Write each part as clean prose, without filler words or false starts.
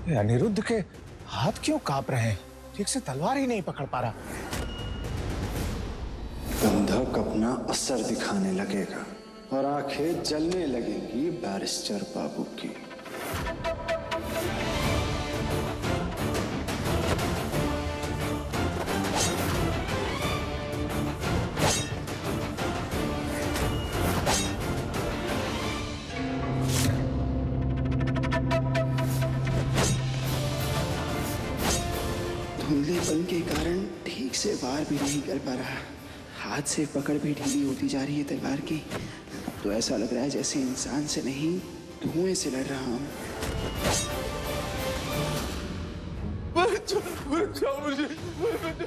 अनिरुद्ध के हाथ क्यों कांप रहे हैं? ठीक से तलवार ही नहीं पकड़ पा रहा। गंधक अपना असर दिखाने लगेगा और आंखें जलने लगेंगी बैरिस्टर बाबू की। धुंधलेपन के कारण ठीक से वार भी नहीं कर पा रहा। हाथ से पकड़ भी ढीली होती जा रही है तलवार की। तो ऐसा लग रहा है जैसे इंसान से नहीं धुएं से लड़ रहा हूं। बचाओ मुझे।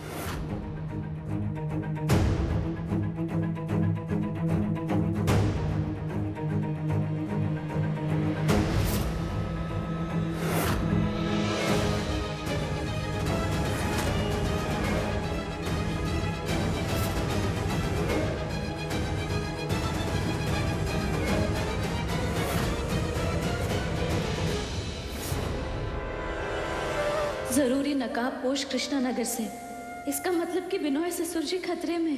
जरूरी नकाब पोश कृष्णा नगर से। इसका मतलब कि बिनोय ससुर जी खतरे में।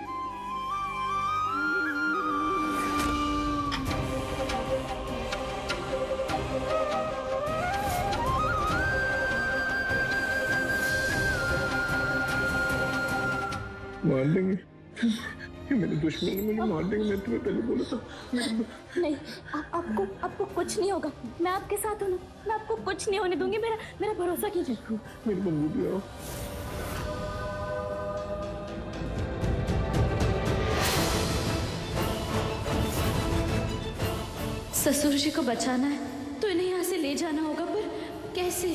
मार देंगे। ये मेरे दुश्मन है, मुझे मार देंगे। मैं तुम्हें पहले बोला था। नहीं, आपको कुछ नहीं होगा। मैं आपके साथ हूँ ना, मैं आपको कुछ नहीं होने दूंगी। मेरा भरोसा कीजिए। मेरे बंबू भी आओ। ससुर जी को बचाना है तो इन्हें यहाँ से ले जाना होगा, पर कैसे?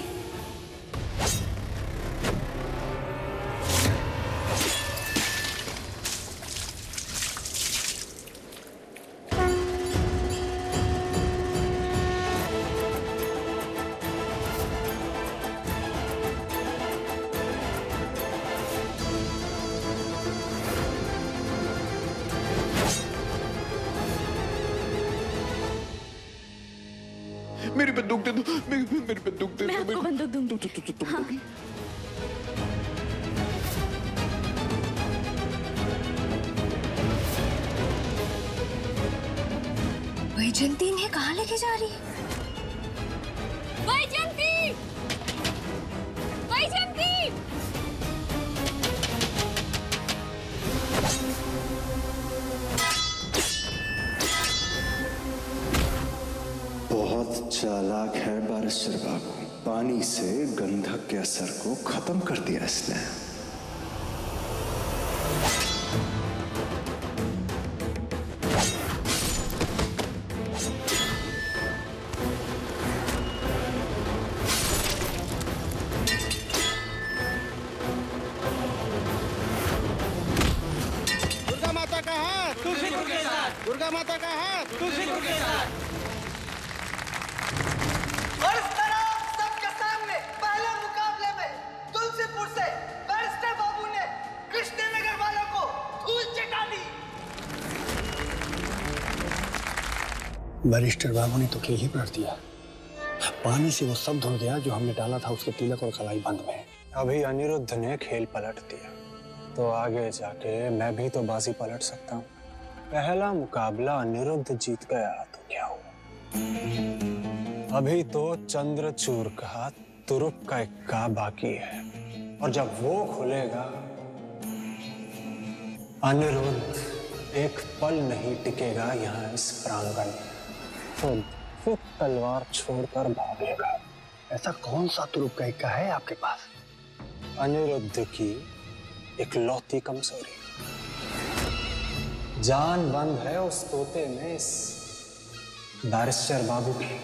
मेरी बंदूक दे दो। मेरी बंदूक दे दो। मैं आपको बंदूक दूंगी। हाँ। वैजयंती इन्हें कहाँ लेके जा रही है? वैजयंती! वैजयंती! बहुत चालाक है बैरिस्टर बाबू। पानी से गंधक के असर को खत्म कर दिया इसने। दुर्गा माता का हाथ तुलसीपुर के साथ। दुर्गा माता का हाथ तुलसीपुर के साथ। और इस तरह सबके सामने पहले मुकाबले में तुलसीपुर से बैरिस्टर बाबू ने कृष्णनगर वालों को धूल चटा दी। बैरिस्टर बाबू ने तो खेल ही पलट दिया। पानी से वो सब धुल गया जो हमने डाला था उसके तिलक और कलाई बंद में। अभी अनिरुद्ध ने खेल पलट दिया तो आगे जाके मैं भी तो बाजी पलट सकता हूँ। पहला मुकाबला अनिरुद्ध जीत गया तो क्या हुआ? अभी तो चंद्रचूड़ का तुरुप का इक्का बाकी है और जब वो खुलेगा अनिरुद्ध एक पल नहीं टिकेगा यहाँ इस प्रांगण में। फिर तलवार छोड़कर भागेगा। ऐसा कौन सा तुरुप का इक्का है आपके पास? अनिरुद्ध की इकलौती कमजोरी जान बंद है उस तोते में, इस बैरिस्टर बाबू की।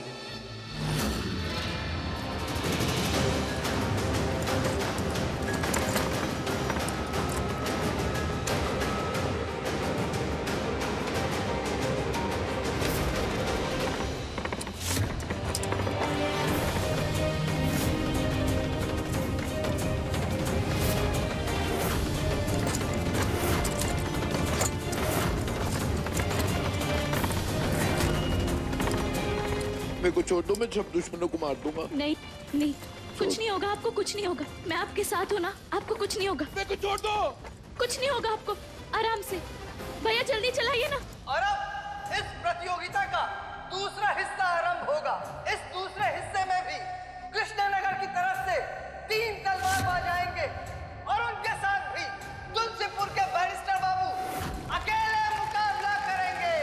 मेरे को छोड़ दो, मैं सब दुश्मनों को मार दूंगा। नहीं। नहीं, कुछ नहीं होगा आपको, कुछ नहीं होगा। मैं आपके साथ हूँ ना, आपको कुछ नहीं होगा। मेरे को छोड़ दो। कुछ नहीं होगा आपको, आराम से। भैया जल्दी चलाइए ना। और अब इस प्रतियोगिता का दूसरा हिस्सा आरंभ होगा। इस दूसरे हिस्से में भी कृष्णनगर की तरफ से 3 तलवारबाज आएंगे और उनके साथ भी तुलसीपुर के बैरिस्टर बाबू अकेले मुकाबला करेंगे।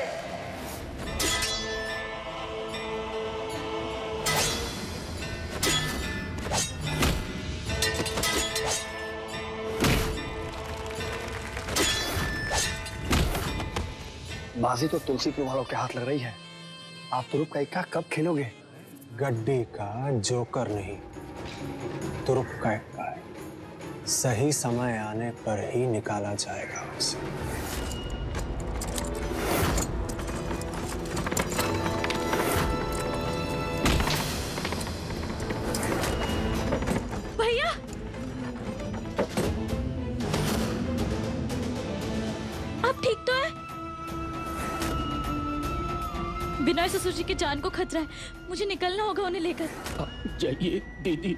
बाजी तो तुलसीपुर वालों के हाथ लग रही है। आप तुरुप का इक्का कब खेलोगे? गड्डी का जोकर नहीं, तुरुप का इक्का है। सही समय आने पर ही निकाला जाएगा उसे। भैया आप ठीक तो है? बिनोय ससुर जी की जान को खतरा है, मुझे निकलना होगा उन्हें लेकर। जाइए दीदी।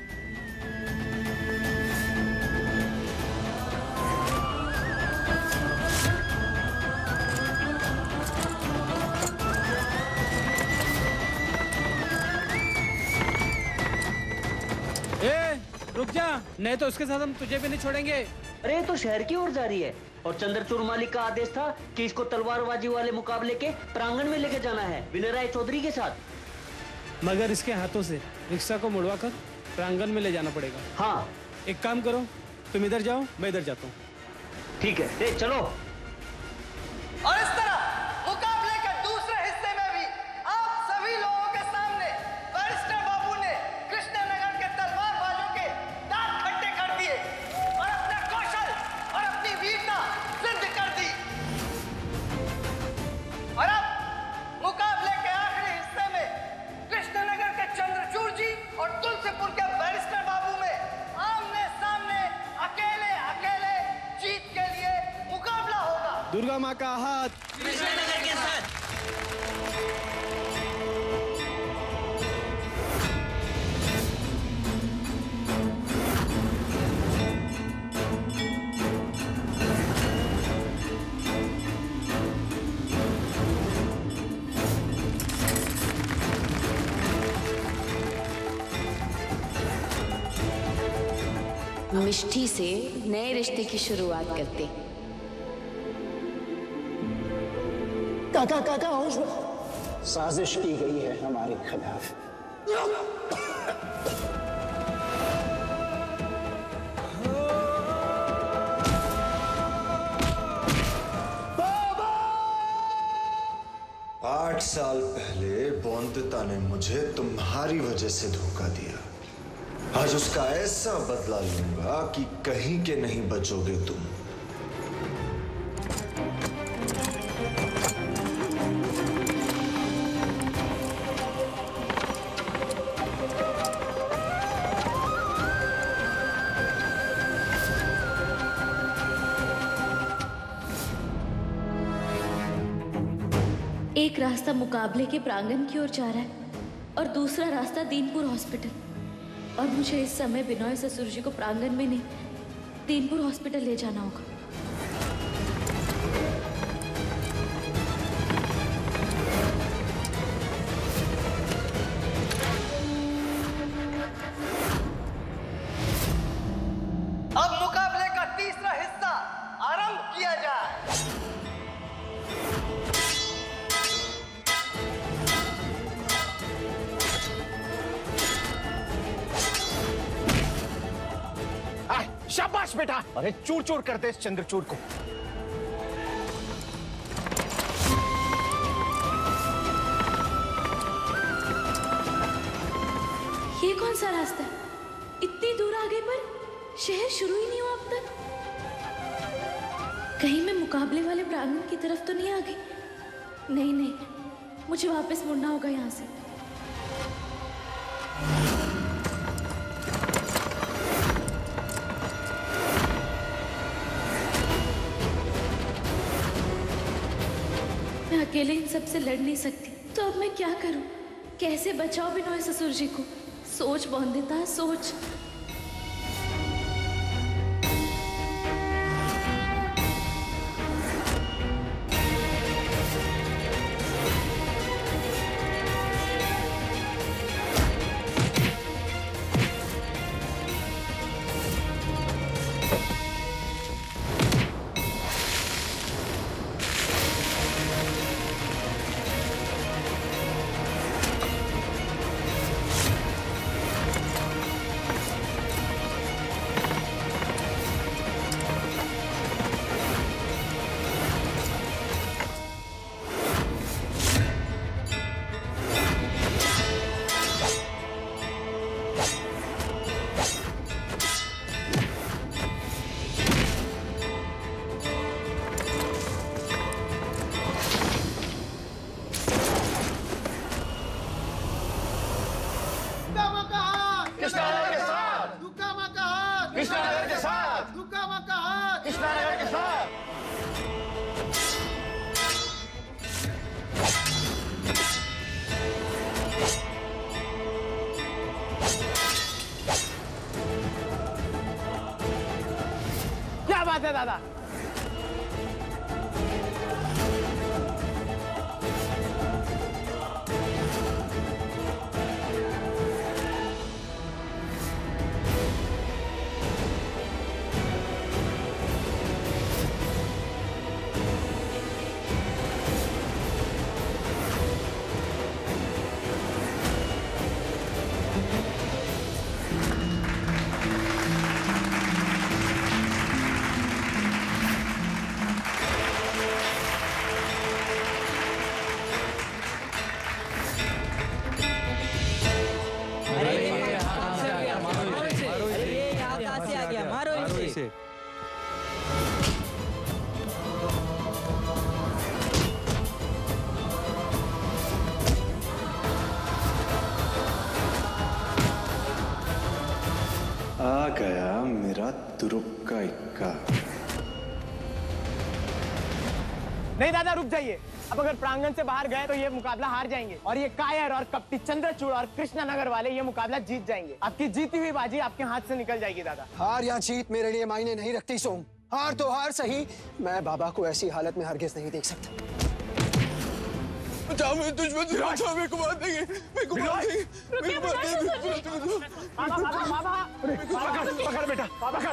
रुक जा, नहीं तो उसके साथ हम तुझे भी नहीं छोड़ेंगे। अरे तो शहर की ओर जा रही है और चंद्रचूड़ मालिक का आदेश था कि इसको तलवारबाजी वाले मुकाबले के प्रांगण में लेके जाना है विनय राय चौधरी के साथ। मगर इसके हाथों से रिक्शा को मुड़वा कर प्रांगण में ले जाना पड़ेगा। हाँ, एक काम करो, तुम इधर जाओ, मैं इधर जाता हूँ। ठीक है, चलो। और इस तरह मुकाबले के दूसरे हिस्से में भी आप सभी लोगों के सामने बैरिस्टर बाबू ने कृष्णनगर के तलवारबाजों के दांत खट्टे कर दिए और अपना कौशल और अपनी वीरता सिद्ध कर दी। और अब मुकाबले के आखिरी हिस्से में कृष्णनगर के चंद्रचूड़ जी और तुलसीपुर के बैरिस्टर बाबू में आमने सामने अकेले अकेले जीत के लिए मुकाबला होगा। दुर्गा माँ का हाथ कृष्णनगर के साथ। मिष्टी से नए रिश्ते की शुरुआत करते। काका काका होश में। साजिश की गई है हमारे खिलाफ। आठ साल पहले बोंदता ने मुझे तुम्हारी वजह से धोखा दिया। आज उसका ऐसा बदला लूंगा कि कहीं के नहीं बचोगे तुम। एक रास्ता मुकाबले के प्रांगण की ओर जा रहा है और दूसरा रास्ता दीनपुर हॉस्पिटल। और मुझे इस समय बिनोय ससुर जी को प्रांगण में नहीं, दीनपुर हॉस्पिटल ले जाना होगा। अब मुकाबले का तीसरा हिस्सा आरंभ किया जाए। शाबाश बेटा। अरे चूर चूर करते इस चंद्रचूड़ को। ये कौन सा रास्ता है? इतनी दूर आ गए पर शहर शुरू ही नहीं हुआ अब तक। कहीं मैं मुकाबले वाले प्रांगण की तरफ तो नहीं आ गई? नहीं नहीं, मुझे वापस मुड़ना होगा यहाँ से। मैं अकेले इन सब से लड़ नहीं सकती, तो अब मैं क्या करूं? कैसे बचाऊं बिनोय ससुर जी को? सोच बौंदिता, सोच। क्या बात है दादा? आ गया मेरा तुरुप का इक्का। नहीं दादा, रुक जाइए। अब अगर प्रांगण से बाहर गए तो ये मुकाबला हार जाएंगे और ये कायर और कपटी चंद्रचूड़ और कृष्णानगर वाले ये मुकाबला जीत जाएंगे। आपकी जीती हुई बाजी आपके हाथ से निकल जाएगी दादा। हार या जीत मेरे लिए मायने नहीं रखती सोम। हार तो हार सही, मैं बाबा को ऐसी हालत में हरगिज नहीं देख सकता। जाओ, मेरे दुश्मन से बचाओ, मेरे को मार देंगे, मेरे को मार देंगे, मेरे को मार देंगे। पकड़ बेटा,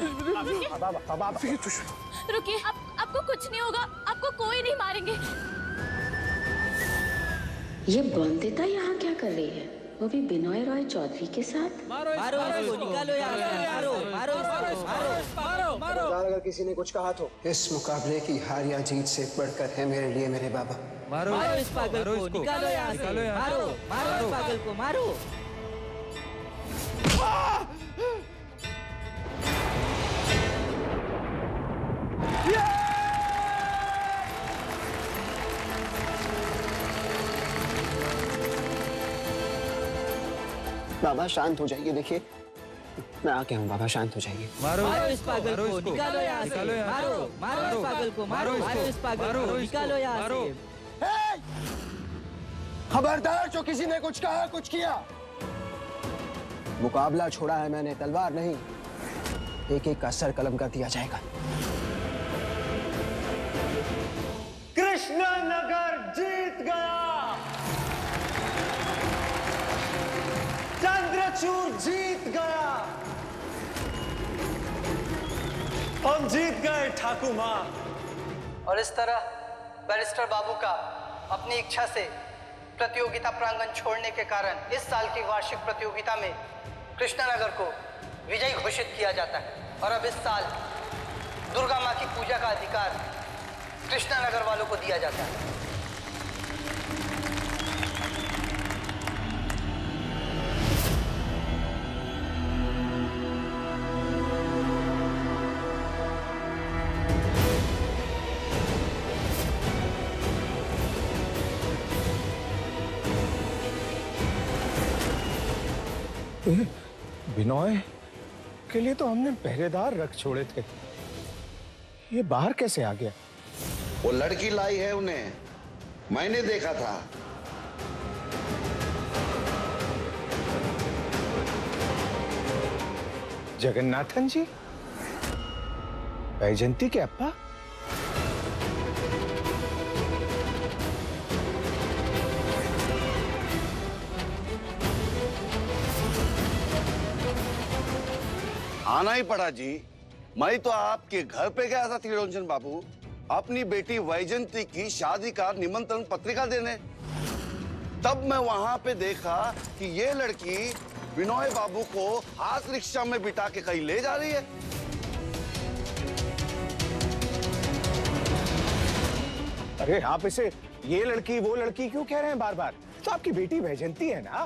रुकिए, आपको कुछ नहीं होगा, आपको कोई नहीं मारेंगे। ये बौंदिता यहाँ क्या कर रही है? वो भी बिनोय रॉय चौधरी के साथ। मारो इसको, निकालो यार, मारो। अगर किसी ने कुछ कहा तो इस मुकाबले की हार या जीत से बढ़कर है मेरे लिए मेरे बाबा। मारो इस पागल को, निकालो यहाँ से, मारो इस पागल को, मारो। बाबा शांत हो जाइए, देखिए मैं आके हूँ बाबा, शांत हो जाइए। मारो इस पागल को, निकालो यहाँ से, मारो इस पागल को, मारो इस पागल को, निकालो यहाँ से। खबरदार, जो किसी ने कुछ कहा कुछ किया। मुकाबला छोड़ा है मैंने, तलवार नहीं। एक एक का सर कलम कर दिया जाएगा। कृष्णनगर जीत गया, चंद्रचूड़ जीत गया, हम जीत गए ठाकुर माँ। और इस तरह बैरिस्टर बाबू का अपनी इच्छा से प्रतियोगिता प्रांगण छोड़ने के कारण इस साल की वार्षिक प्रतियोगिता में कृष्णनगर को विजयी घोषित किया जाता है। और अब इस साल दुर्गा माँ की पूजा का अधिकार कृष्णनगर वालों को दिया जाता है। बिनोय के लिए तो हमने पहरेदार रख छोड़े थे, ये बाहर कैसे आ गया? वो लड़की लाई है उन्हें, मैंने देखा था। जगन्नाथन जी, वैजंती के अप्पा। आना ही पड़ा जी। मैं तो आपके घर पे गया था त्रिलोचन बाबू, अपनी बेटी वैजंती की शादी का निमंत्रण पत्रिका देने। तब मैं वहां पे देखा कि ये लड़की बिनोय बाबू को हाथ रिक्शा में बिठा के कहीं ले जा रही है। अरे आप इसे ये लड़की वो लड़की क्यों कह रहे हैं बार बार? तो आपकी बेटी वैजंती है ना।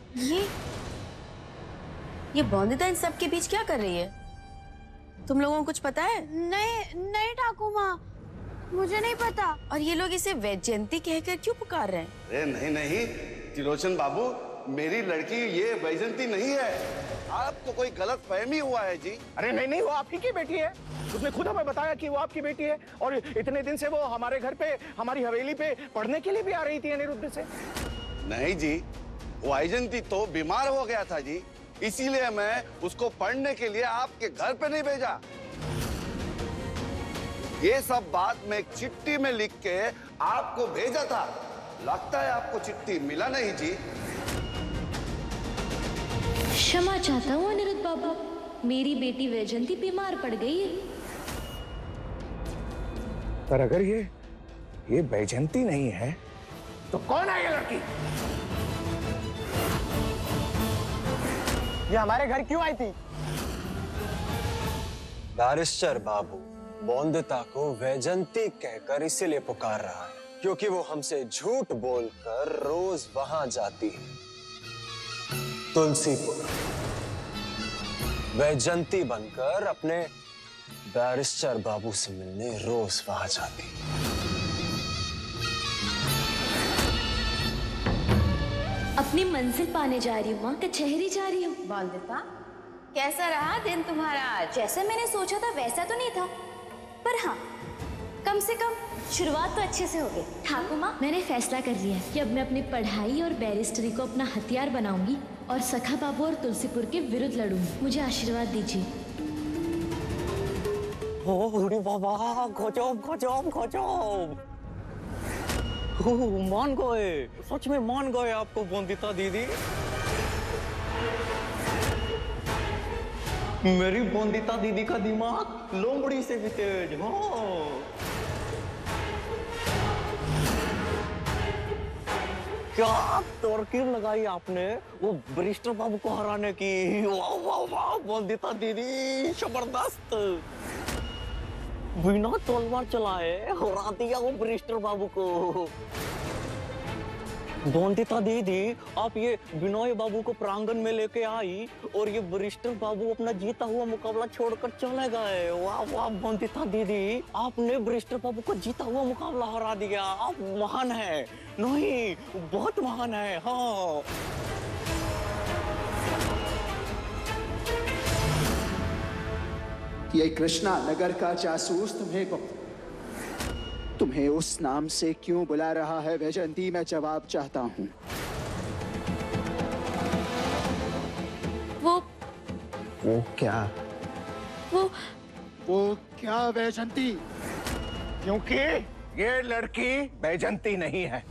ये बॉन्दिता इन सब के बीच क्या कर रही है? तुम लोगों को कुछ पता है? नहीं नहीं ठाकुर माँ, मुझे नहीं पता। और ये लोग इसे वैजयंती कहकर क्यों पुकार रहे हैं? अरे नहीं नहीं त्रिलोचन बाबू, मेरी लड़की ये वैजंती नहीं है। आपको कोई गलत फहमी हुआ है जी। अरे नहीं नहीं, वो आप ही की बेटी है। उसने खुद हमें बताया कि वो आपकी बेटी है और इतने दिन से वो हमारे घर पे, हमारी हवेली पे पढ़ने के लिए भी आ रही थी अनिरुद्ध से। नहीं जी, वैजंती तो बीमार हो गया था जी, इसीलिए मैं उसको पढ़ने के लिए आपके घर पे नहीं भेजा। ये सब बात मैं एक चिट्ठी में लिख के आपको भेजा था। लगता है आपको चिट्ठी मिला नहीं जी। क्षमा चाहता हूँ अनिरुद्ध बाबू, मेरी बेटी वैजंती बीमार पड़ गई है। पर अगर ये वैजंती नहीं है तो कौन है ये लड़की? ये हमारे घर क्यों आई थी? बैरिस्टर बाबू बॉन्दिता को वैजंती कहकर इसीलिए पुकार रहा है क्योंकि वो हमसे झूठ बोलकर रोज वहां जाती है, तुलसीपुर। वैजंती बनकर अपने बैरिस्टर बाबू से मिलने रोज वहां जाती। अपनी मंजिल पाने जा रही हूँ माँ, कचहरी जा रही हूँ। बॉन्दिता, कैसा रहा दिन तुम्हारा? जैसे मैंने सोचा था वैसा तो नहीं था, पर हाँ, कम से कम शुरुआत तो अच्छे से हो गई। ठाकुर माँ, मैंने फैसला कर लिया है कि अब मैं अपनी पढ़ाई और बैरिस्टरी को अपना हथियार बनाऊंगी और सखा बाबू और तुलसीपुर के विरुद्ध लड़ूंगी। मुझे आशीर्वाद दीजिए। अरे बाबा, गजब गजब गजब, मान गए, सच में मान गए आपको बॉन्दिता दीदी। मेरी बॉन्दिता दीदी का दिमाग लोमड़ी से भी तेज। हाँ, क्या तरकीब लगाई आपने वो बैरिस्टर बाबू को हराने की। वाह वाह वाह बॉन्दिता दीदी, जबरदस्त। बिना तलवार चलाए हरा दिया वो बैरिस्टर बाबू को। बॉन्दिता दीदी, आप ये बिनोय बाबू को प्रांगण में लेके आई और ये बैरिस्टर बाबू अपना जीता हुआ मुकाबला छोड़कर चले गए। वाह वाह बॉन्दिता दीदी, आपने बैरिस्टर बाबू को जीता हुआ मुकाबला हरा दिया। आप महान है। नहीं, बहुत महान है। हाँ, ये कृष्णा नगर का जासूस तुम्हें उस नाम से क्यों बुला रहा है वैजंती? मैं जवाब चाहता हूं। वो क्या? वो क्या वैजंती? क्योंकि ये लड़की वैजंती नहीं है।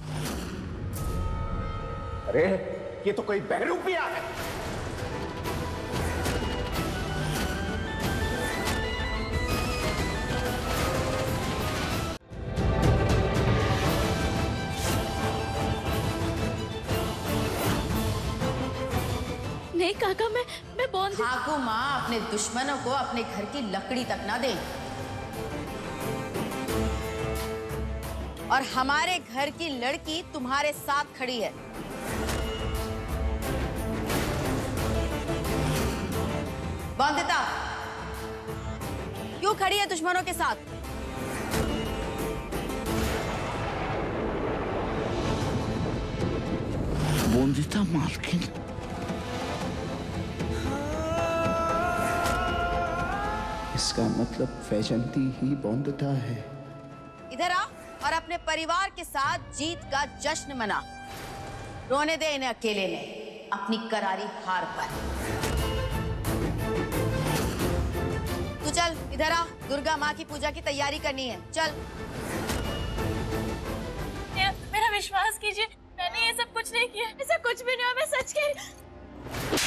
अरे ये तो कोई बहरूपिया है। नहीं काका, मैं बॉन्द। ठाकुर माँ अपने दुश्मनों को अपने घर की लकड़ी तक ना दें। और हमारे घर की लड़की तुम्हारे साथ खड़ी है। बॉन्दिता, क्यों खड़ी है दुश्मनों के साथ? बॉन्दिता मालकिन, इसका मतलब वैजंती ही बॉन्दिता है। इधर आ और अपने परिवार के साथ जीत का जश्न मना। रोने दे इन्हें अकेले ने अपनी करारी हार पर। इधर आ, दुर्गा माँ की पूजा की तैयारी करनी है। चल। मेरा विश्वास कीजिए, मैंने ये सब कुछ नहीं किया। ऐसा कुछ भी नहीं हुआ, मैं सच कह रही।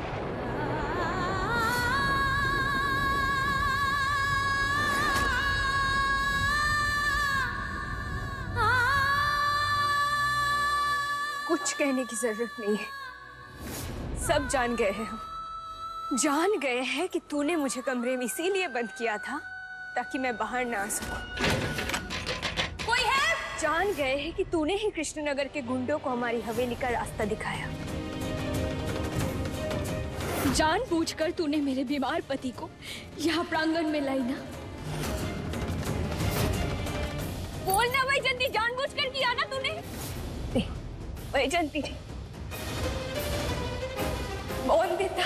कुछ कहने की जरूरत नहीं है, सब जान गए हैं हम। जान गए हैं कि तूने मुझे कमरे में इसीलिए बंद किया था ताकि मैं बाहर ना आ सकूं। कोई है? जान गए हैं कि तूने ही कृष्णनगर के गुंडों को हमारी हवेली का रास्ता दिखाया। जानबूझकर तूने मेरे बीमार पति को यहाँ प्रांगण में लाई ना। बोलना वैजंती, जानबूझकर किया ना तूने? वैजंती बोल देता,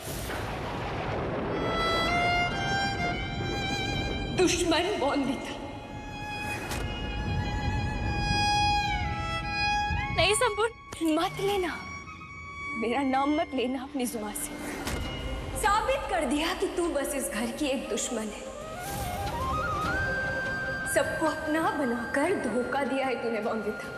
दुश्मन बोल देता। नहीं संपूर्ण, मत लेना, मेरा नाम मत लेना अपनी जुबान से। साबित कर दिया कि तू बस इस घर की एक दुश्मन है। सबको अपना बनाकर धोखा दिया है तूने बॉन्दिता।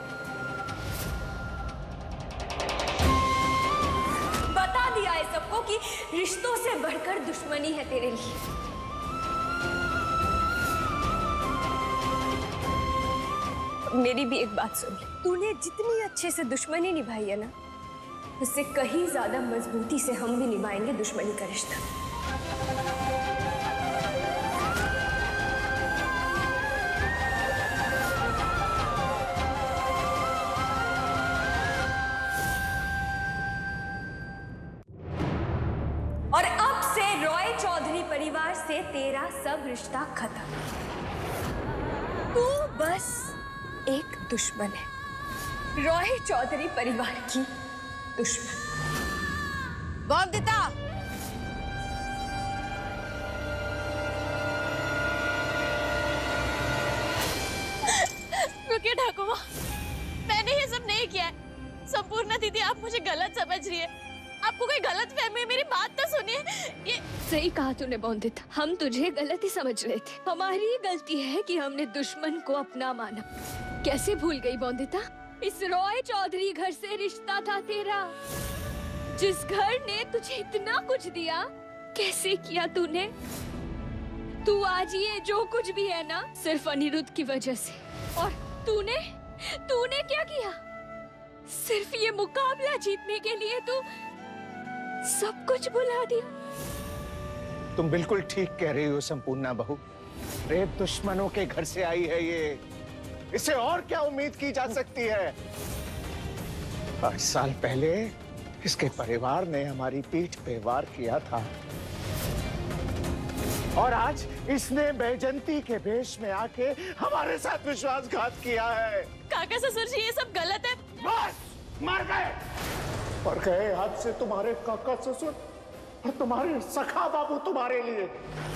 बता दिया है सबको कि रिश्तों से बढ़कर दुश्मनी है तेरे लिए। मेरी भी एक बात सुन ले, तूने जितनी अच्छे से दुश्मनी निभाई है ना, उससे कहीं ज्यादा मजबूती से हम भी निभाएंगे दुश्मनी का रिश्ता। और अब से रॉय चौधरी परिवार से तेरा सब रिश्ता खत्म। तू बस एक दुश्मन है, रॉय चौधरी परिवार की दुश्मन। बॉन्दिता, रुकिए ठाकुर माँ, मैंने ये सब नहीं किया है। संपूर्णा दीदी, आप मुझे गलत समझ रही है। आपको कोई गलत फहमी है, मेरी बात तो सुनिए। ये सही कहा तूने बॉन्दिता, हम तुझे गलत ही समझ रहे थे। हमारी ही गलती है कि हमने दुश्मन को अपना माना। कैसे भूल गई बॉन्दिता, इस रॉय चौधरी घर से रिश्ता था तेरा, जिस घर ने तुझे इतना कुछ दिया। कैसे किया तूने? तू आज ये जो कुछ भी है ना, सिर्फ अनिरुद्ध की वजह से। और तूने क्या किया? सिर्फ ये मुकाबला जीतने के लिए तू सब कुछ भुला दिया। तुम बिल्कुल ठीक कह रही हो संपूर्णा बहू। अरे दुश्मनों के घर से आई है ये, इससे और क्या उम्मीद की जा सकती है? 5 साल पहले इसके परिवार ने हमारी पीठ पे वार किया था, और आज इसने बैजंती के वेश में आके हमारे साथ विश्वासघात किया है। काका ससुर जी, ये सब गलत है। बस, मर गए। और गए आज से तुम्हारे काका ससुर और तुम्हारे सखा बाबू तुम्हारे लिए।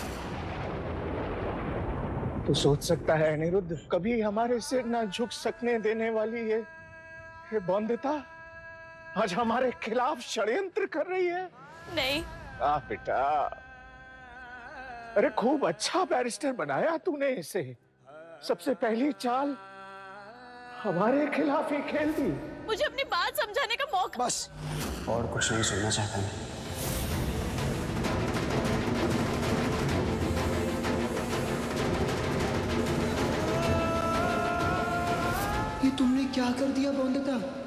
तो सोच सकता है अनिरुद्ध, कभी हमारे सिर ना झुक सकने देने वाली ये बॉन्दिता आज हमारे खिलाफ षड्यंत्र कर रही है। नहीं बेटा, अरे खूब अच्छा बैरिस्टर बनाया तूने इसे। सबसे पहली चाल हमारे खिलाफ ही खेल दी। मुझे अपनी बात समझाने का मौका। बस, और कुछ नहीं सुनना चाहता मैं। ये तुमने क्या कर दिया बॉन्दिता?